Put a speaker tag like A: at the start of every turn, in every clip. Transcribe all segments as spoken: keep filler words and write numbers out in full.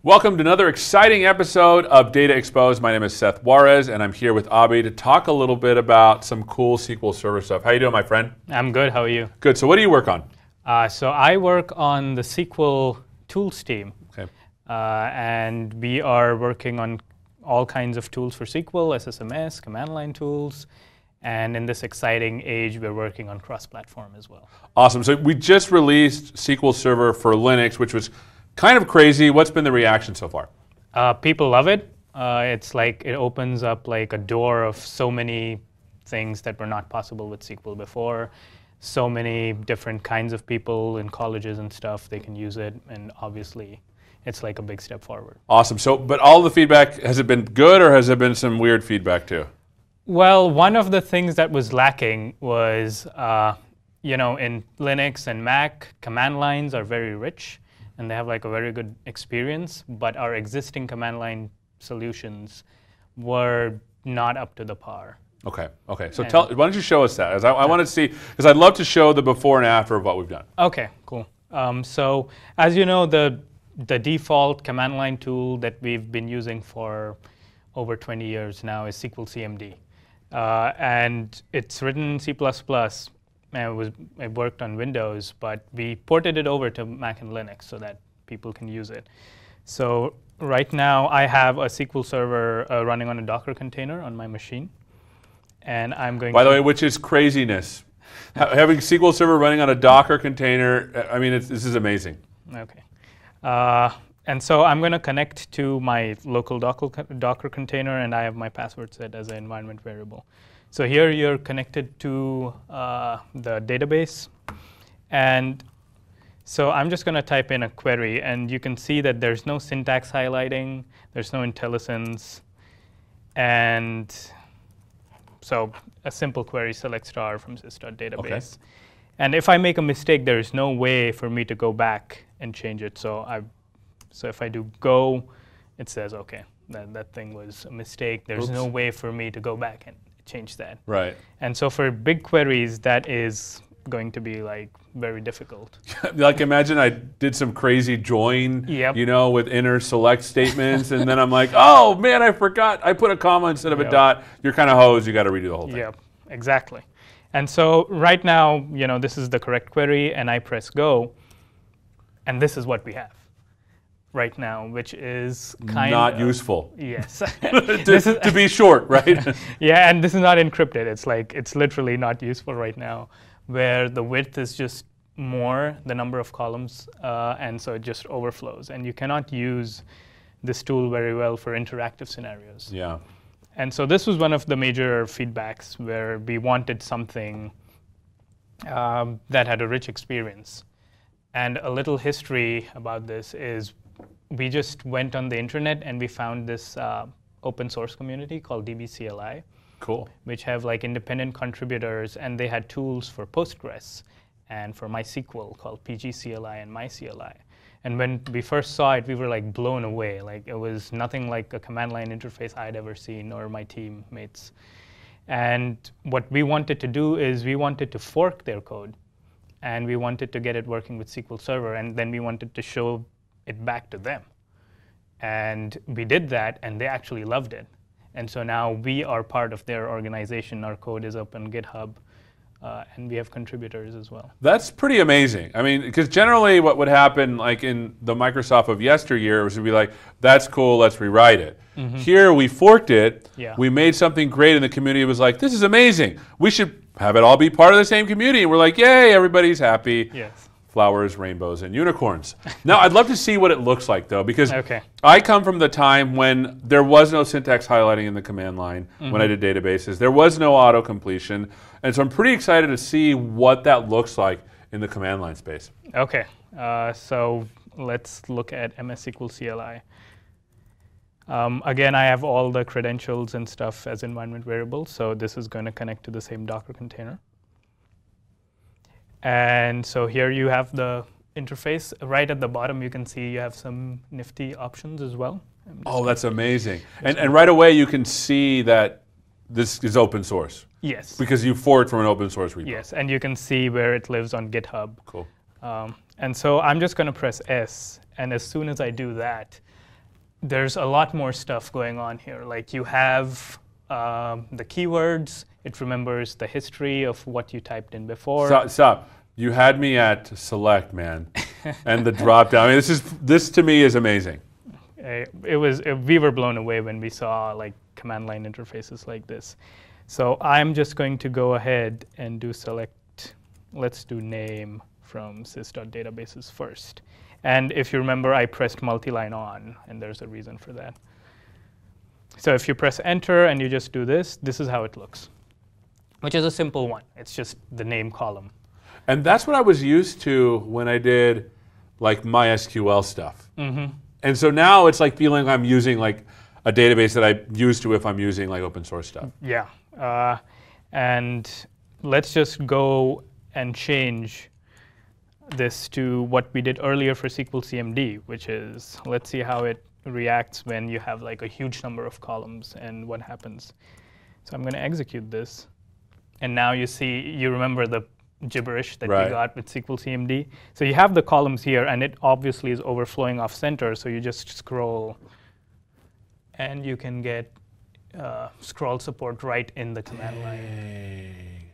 A: Welcome to another exciting episode of Data Exposed. My name is Seth Juarez, and I'm here with Abhi to talk a little bit about some cool S Q L Server stuff. How you doing, my friend?
B: I'm good. How are you?
A: Good. So what do you work on?
B: Uh, so I work on the S Q L Tools team.
A: Okay.
B: Uh, and we are working on all kinds of tools for S Q L, S S M S, command line tools. And in this exciting age, we're working on cross-platform as well.
A: Awesome. So we just released S Q L Server for Linux, which was kind of crazy. What's been the reaction so far?
B: Uh, people love it. Uh, it's like it opens up like a door of so many things that were not possible with S Q L before. So many different kinds of people in colleges and stuff, they can use it. And obviously, it's like a big step forward.
A: Awesome. So, but all the feedback, has it been good or has there been some weird feedback too?
B: Well, one of the things that was lacking was, uh, you know, in Linux and Mac, command lines are very rich. And they have like a very good experience, but our existing command line solutions were not up to the par.
A: Okay, okay. So tell, why don't you show us that? As I, I want to see, because I'd love to show the before and after of what we've done.
B: Okay, cool. Um, so as you know, the, the default command line tool that we've been using for over twenty years now is S Q L C M D. Uh, and it's written in C plus plus. And it, was, it worked on Windows, but we ported it over to Mac and Linux so that people can use it. So right now, I have a S Q L Server uh, running on a Docker container on my machine. And I'm going
A: By
B: to
A: the way, which is craziness. Having S Q L Server running on a Docker container, I mean, it's, this is amazing.
B: Okay. Uh, and so I'm going to connect to my local Docker, Docker container, and I have my password set as an environment variable. So here you're connected to uh, the database. And so I'm just going to type in a query. And you can see that there's no syntax highlighting. There's no Intellisense. And so a simple query, select star from sys.database. Okay. And if I make a mistake, there is no way for me to go back and change it. So, I, so if I do go, it says, OK, that, that thing was a mistake. There's Oops. no way for me to go back and change that.
A: Right.
B: And so for big queries, that is going to be like very difficult.
A: Like imagine I did some crazy join,
B: yep.
A: you know, with inner select statements, and then I'm like, oh man, I forgot. I put a comma instead of
B: yep.
A: a dot. You're kind of hosed. You got to redo the whole thing.
B: Yep, exactly. And so right now, you know, this is the correct query, and I press go, and this is what we have right now, which is kind
A: not
B: of...
A: Not useful.
B: Yes.
A: to, is, to be short, right?
B: Yeah, and this is not encrypted. It's like, it's literally not useful right now, where the width is just more, the number of columns, uh, and so it just overflows. And you cannot use this tool very well for interactive scenarios.
A: Yeah.
B: And so this was one of the major feedbacks where we wanted something um, that had a rich experience. And a little history about this is we just went on the internet and we found this uh, open source community called D B C L I.
A: Cool.
B: Which have like independent contributors, and they had tools for Postgres and for MySQL called P G C L I and MyCLI. And when we first saw it, we were like blown away. Like it was nothing like a command line interface I'd ever seen or my teammates. And what we wanted to do is we wanted to fork their code, and we wanted to get it working with S Q L Server, and then we wanted to show it back to them. And we did that, and they actually loved it. And so now we are part of their organization. Our code is up on GitHub, uh, and we have contributors as well.
A: That's pretty amazing. I mean, because generally what would happen, like in the Microsoft of yesteryear, was to be like, that's cool, let's rewrite it. Mm-hmm. Here we forked it,
B: yeah.
A: we made something great, and the community was like, this is amazing. We should have it all be part of the same community. And we're like, yay, everybody's happy.
B: Yes.
A: Flowers, rainbows, and unicorns. Now, I'd love to see what it looks like, though, because
B: okay.
A: I come from the time when there was no syntax highlighting in the command line mm-hmm. when I did databases. There was no auto-completion. And so I'm pretty excited to see what that looks like in the command line space.
B: OK. Uh, so let's look at M S S Q L C L I. Um, again, I have all the credentials and stuff as environment variables. So this is going to connect to the same Docker container. And so here you have the interface. Right at the bottom, you can see you have some nifty options as well.
A: Oh, that's amazing. And, and right away, you can see that this is open source.
B: Yes.
A: Because you forked from an open source repo.
B: Yes, and you can see where it lives on GitHub.
A: Cool.
B: Um, and so I'm just going to press S, and as soon as I do that, there's a lot more stuff going on here. Like you have um, the keywords. It remembers the history of what you typed in before.
A: Stop. stop. You had me at select, man, and the drop down. I mean, this is this to me is amazing.
B: Uh, it was uh, we were blown away when we saw like command line interfaces like this. So I'm just going to go ahead and do select. Let's do name from sys.databases first. And if you remember, I pressed multi-line on, and there's a reason for that. So if you press enter and you just do this, this is how it looks, which is a simple one. It's just the name column.
A: And that's what I was used to when I did like MySQL stuff.
B: Mm-hmm.
A: And so now it's like feeling I'm using like a database that I'm used to if I'm using like open source stuff.
B: Yeah. Uh, and let's just go and change this to what we did earlier for S Q L C M D, which is, let's see how it reacts when you have like a huge number of columns and what happens. So I'm going to execute this. And now you see, you remember the gibberish that
A: right.
B: you got with S Q L C M D. So you have the columns here, and it obviously is overflowing off center. So you just scroll, and you can get uh, scroll support right in the command line.
A: Dang.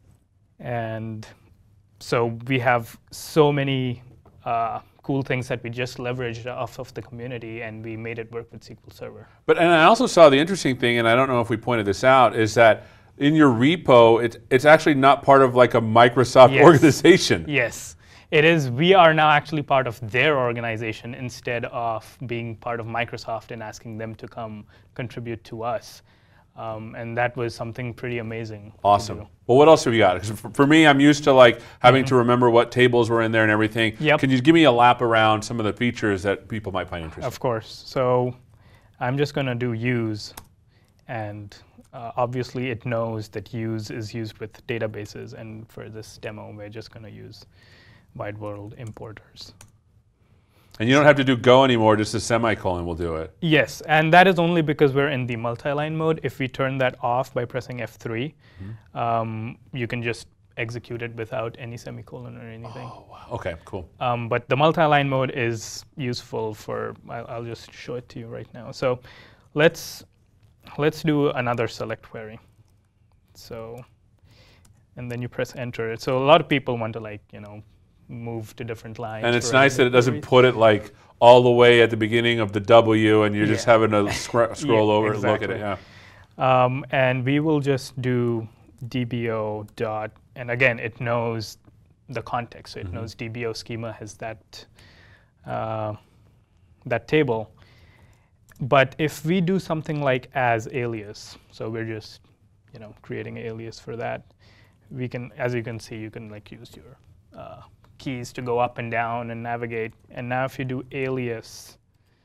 B: And so we have so many uh, cool things that we just leveraged off of the community, and we made it work with S Q L Server.
A: But and I also saw the interesting thing, and I don't know if we pointed this out, is that in your repo, it, it's actually not part of like a Microsoft
B: Yes.
A: organization.
B: Yes, it is. We are now actually part of their organization instead of being part of Microsoft and asking them to come contribute to us. Um, and that was something pretty amazing.
A: Awesome. Well, what else have you got? 'Cause for, for me, I'm used to like having
B: Mm-hmm.
A: to remember what tables were in there and everything.
B: Yep.
A: Can you give me a lap around some of the features that people might find interesting?
B: Of course. So I'm just going to do use, and uh, obviously it knows that use is used with databases, and for this demo, we're just going to use wide world importers.
A: And you don't have to do go anymore, just a semicolon will do it.
B: Yes, and that is only because we're in the multi-line mode. If we turn that off by pressing F three, mm-hmm. um, you can just execute it without any semicolon or anything.
A: Oh, wow. Okay, cool.
B: Um, but the multi-line mode is useful for, I'll, I'll just show it to you right now. So let's, let's do another select query. So, and then you press enter. So a lot of people want to like, you know, move to different lines.
A: And it's nice that it doesn't put it like all the way at the beginning of the W and you're yeah. just having to scr scroll yeah, over
B: exactly.
A: and look at it. Yeah.
B: Um, and we will just do D B O dot, and again, it knows the context. So it mm-hmm. knows D B O schema has that, uh, that table. But if we do something like as alias, so we're just, you know, creating an alias for that, we can, as you can see, you can like use your uh, keys to go up and down and navigate. And now if you do alias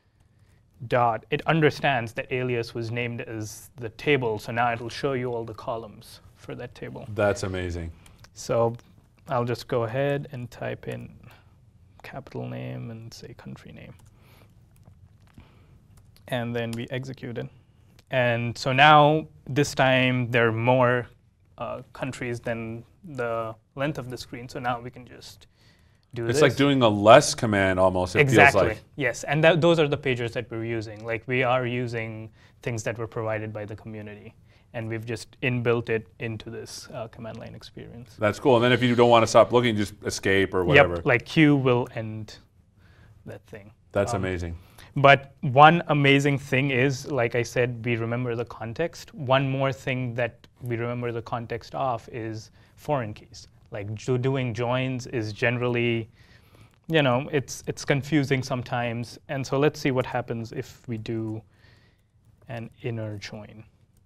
B: dot, it understands that alias was named as the table, so now it'll show you all the columns for that table.
A: That's amazing.
B: So I'll just go ahead and type in capital name and say country name. And then we execute it. And so now, this time, there are more uh, countries than the length of the screen, so now we can just do
A: it's
B: this.
A: like doing a less command almost, it
B: exactly.
A: feels like.
B: Yes, and that, those are the pages that we're using. Like, we are using things that were provided by the community, and we've just inbuilt it into this uh, command line experience.
A: That's cool. And then if you don't want to stop looking, just escape or whatever.
B: Yep, like Q will end that thing.
A: That's
B: um,
A: amazing.
B: But one amazing thing is, like I said, we remember the context. One more thing that we remember the context of is foreign keys. Like do, doing joins is generally, you know, it's, it's confusing sometimes. And so let's see what happens if we do an inner join.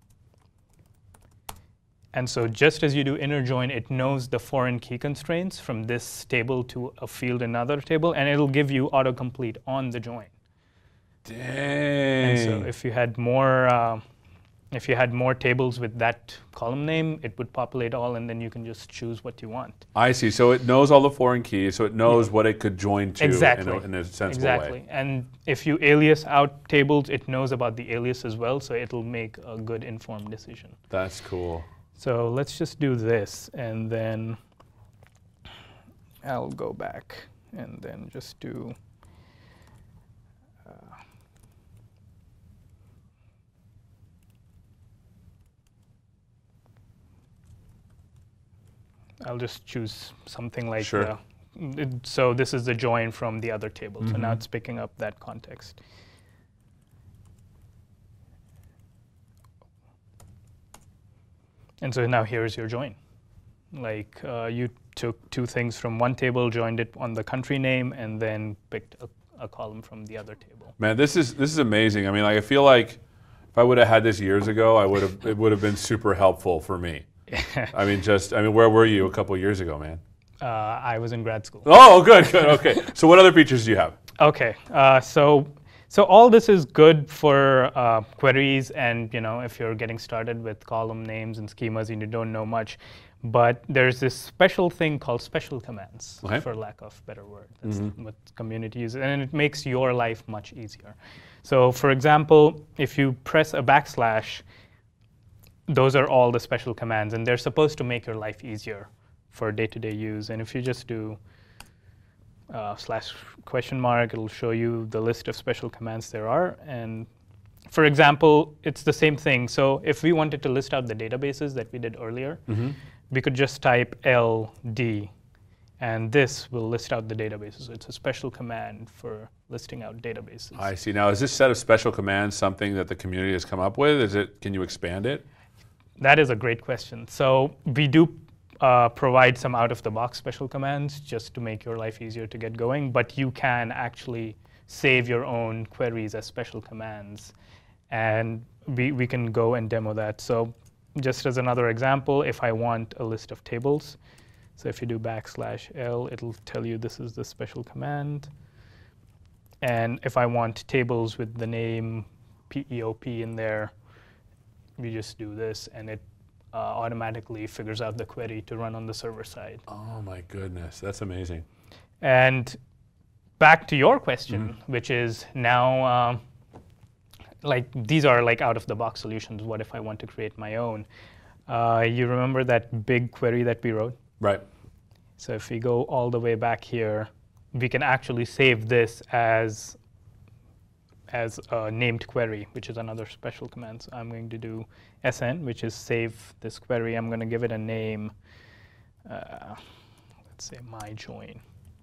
B: And so just as you do inner join, it knows the foreign key constraints from this table to a field in another table, and it'll give you autocomplete on the join.
A: Dang.
B: And so if you had more, uh, if you had more tables with that column name, it would populate all, and then you can just choose what you want.
A: I see. So it knows all the foreign keys, so it knows yeah. what it could join to
B: exactly.
A: in, a, in a sensible
B: exactly.
A: way.
B: Exactly. And if you alias out tables, it knows about the alias as well, so it'll make a good informed decision.
A: That's cool.
B: So let's just do this, and then I'll go back and then just do I'll just choose something like
A: sure.
B: the, it, so this is the join from the other table.
A: Mm-hmm.
B: So now it's picking up that context. And so now here's your join. Like uh, you took two things from one table, joined it on the country name, and then picked a, a column from the other table.
A: Man, this is this is amazing. I mean, like I feel like if I would have had this years ago, I would have it would have been super helpful for me. I mean, just I mean, where were you a couple of years ago, man?
B: Uh, I was in grad school.
A: Oh, good, good, okay. So what other features do you have?
B: Okay, uh, so so all this is good for uh, queries, and you know if you're getting started with column names and schemas and you don't know much, but there's this special thing called special commands,
A: okay.
B: for lack of better word. That's
A: mm-hmm.
B: what community uses, and it makes your life much easier. So for example, if you press a backslash, those are all the special commands, and they're supposed to make your life easier for day-to-day use. And if you just do uh, slash question mark, it'll show you the list of special commands there are. And for example, it's the same thing. So if we wanted to list out the databases that we did earlier,
A: mm-hmm.
B: we could just type L D, and this will list out the databases. It's a special command for listing out databases.
A: I see. Now, is this set of special commands something that the community has come up with? Is it? Can you expand it?
B: That is a great question. So we do uh, provide some out-of-the-box special commands just to make your life easier to get going, but you can actually save your own queries as special commands, and we, we can go and demo that. So just as another example, if I want a list of tables, so if you do backslash L, it'll tell you this is the special command. And if I want tables with the name P E O P in there, we just do this, and it uh, automatically figures out the query to run on the server side.
A: Oh my goodness, that's amazing.
B: And back to your question,
A: mm-hmm.
B: which is now, uh, like these are like out-of-the-box solutions. What if I want to create my own? Uh, you remember that big query that we wrote?
A: Right.
B: So if we go all the way back here, we can actually save this as as a named query, which is another special command. So I'm going to do S N, which is save this query. I'm going to give it a name. Uh, let's say my join.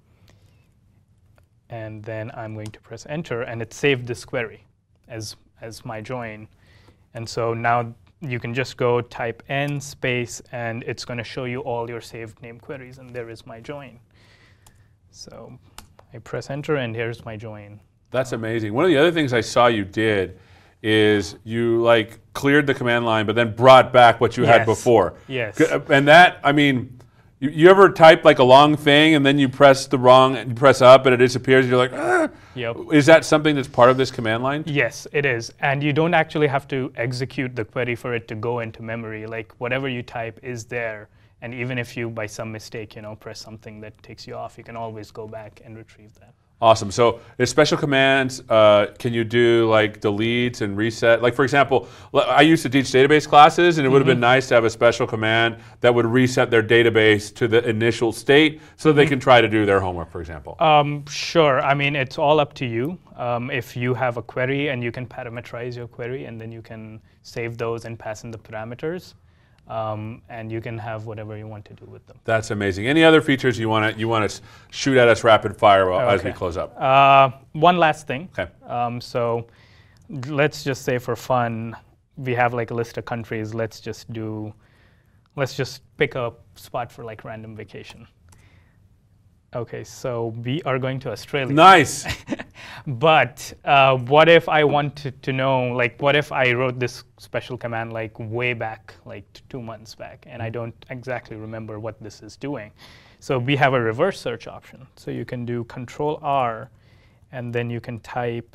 B: And then I'm going to press enter, and it saved this query as, as my join. And so now you can just go type n space, and it's going to show you all your saved name queries, and there is my join. So I press enter, and here's my join.
A: That's amazing. One of the other things I saw you did is you like cleared the command line, but then brought back what you
B: yes.
A: had before.
B: Yes.
A: And that, I mean, you, you ever type like a long thing and then you press the wrong, you press up and it disappears, and you're like, ah.
B: Yep.
A: Is that something that's part of this command line?
B: Yes, it is. And you don't actually have to execute the query for it to go into memory. Like whatever you type is there. And even if you, by some mistake, you know, press something that takes you off, you can always go back and retrieve that.
A: Awesome. So there's special commands. Uh, can you do like deletes and reset? Like for example, I used to teach database classes, and it would have
B: mm-hmm.
A: been nice to have a special command that would reset their database to the initial state so mm-hmm. they can try to do their homework, for example.
B: Um, sure. I mean, it's all up to you. Um, if you have a query and you can parameterize your query, and then you can save those and pass in the parameters. Um, and you can have whatever you want to do with them.
A: That's amazing. Any other features you want to you want to shoot at us rapid fire
B: okay.
A: as we close up?
B: Uh, one last thing.
A: Okay.
B: Um, so let's just say for fun, we have like a list of countries. Let's just do, let's just pick a spot for like random vacation. Okay, so we are going to Australia.
A: Nice.
B: But uh, what if I wanted to know, like, what if I wrote this special command like way back, like two months back, and I don't exactly remember what this is doing? So we have a reverse search option. So you can do Control R, and then you can type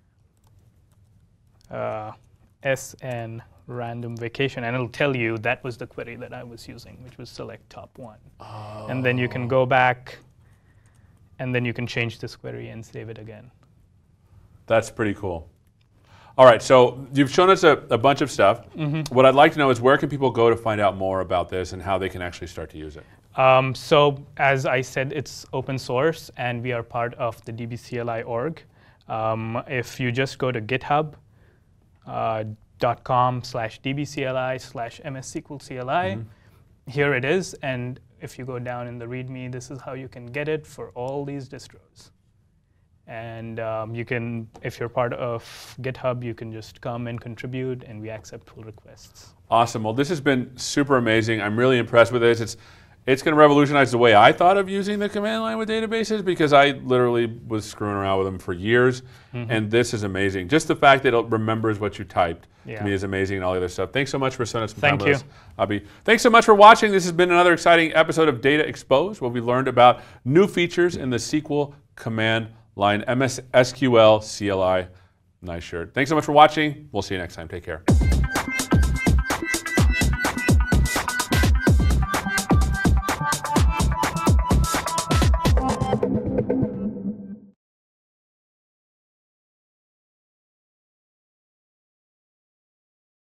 B: uh, S N random vacation, and it'll tell you that was the query that I was using, which was select top one.
A: Oh.
B: And then you can go back, and then you can change this query and save it again.
A: That's pretty cool. All right, so you've shown us a, a bunch of stuff. Mm-hmm. What I'd like to know is where can people go to find out more about this and how they can actually start to use it?
B: Um, so as I said, it's open source, and we are part of the D B C L I org. Um, if you just go to github uh, dot com slash D B C L I slash M S S Q L C L I, mm-hmm. here it is, and if you go down in the README, this is how you can get it for all these distros. And um, you can, if you're part of GitHub, you can just come and contribute, and we accept pull requests.
A: Awesome. Well, this has been super amazing. I'm really impressed with this. It's it's going to revolutionize the way I thought of using the command line with databases, because I literally was screwing around with them for years, mm-hmm. and this is amazing. Just the fact that it remembers what you typed yeah. to me is amazing, and all the other stuff. Thanks so much for spending us some
B: Thank
A: time
B: you.
A: with us, Abhi. Thanks so much for watching. This has been another exciting episode of Data Exposed, where we learned about new features in the S Q L command line, M S S Q L C L I. Nice shirt. Thanks so much for watching. We'll see you next time. Take care.